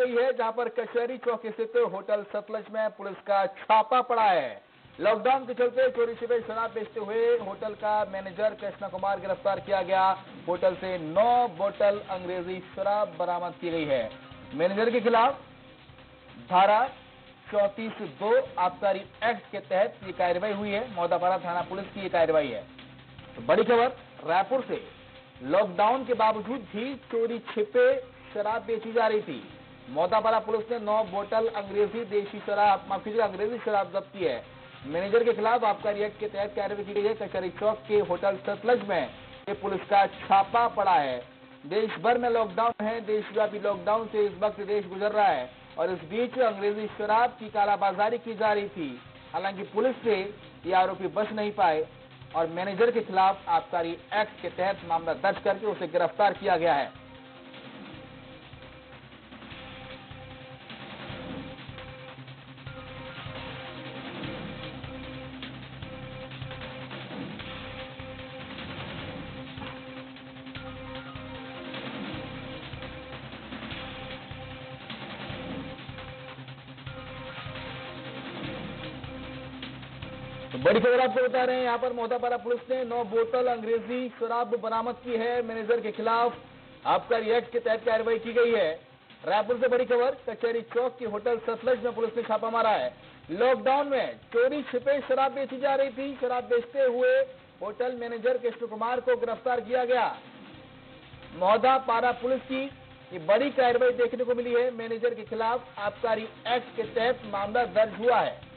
गई है, जहां पर कचहरी चौक स्थित होटल सतलज में पुलिस का छापा पड़ा है। लॉकडाउन के चलते चोरी छिपे शराब बेचते हुए होटल का मैनेजर कृष्ण कुमार गिरफ्तार किया गया। होटल से 9 बोतल अंग्रेजी शराब बरामद की गई है। मैनेजर के खिलाफ धारा 34(2) आबकारी एक्ट के तहत ये कार्रवाई हुई है। मौदापारा थाना पुलिस की ये कार्रवाई है। तो बड़ी खबर रायपुर से, लॉकडाउन के बावजूद भी चोरी छिपे शराब बेची जा रही थी। मौदापारा पुलिस ने 9 बोतल अंग्रेजी शराब जब्त की है। मैनेजर के खिलाफ आबकारी एक्ट के तहत कार्रवाई की गई है। कचहरी चौक के होटल सतलज में ये पुलिस का छापा पड़ा है। देश भर में लॉकडाउन है। देशव्यापी लॉकडाउन से इस वक्त देश गुजर रहा है और इस बीच अंग्रेजी शराब की कालाबाजारी की जा रही थी। हालांकि पुलिस से ये आरोपी बच नहीं पाए और मैनेजर के खिलाफ आबकारी एक्ट के तहत मामला दर्ज करके उसे गिरफ्तार किया गया है। तो बड़ी खबर आपको बता रहे हैं, यहां पर मौदापारा पुलिस ने 9 बोतल अंग्रेजी शराब बरामद की है। मैनेजर के खिलाफ आबकारी एक्ट के तहत कार्रवाई की गई है। रायपुर से बड़ी खबर, कचहरी चौक की होटल सतलज में पुलिस ने छापा मारा है। लॉकडाउन में चोरी छिपे शराब बेची जा रही थी। शराब बेचते हुए होटल मैनेजर कृष्ण कुमार को गिरफ्तार किया गया। मौदापारा पुलिस की ये बड़ी कार्रवाई देखने को मिली है। मैनेजर के खिलाफ आबकारी एक्ट के तहत मामला दर्ज हुआ है।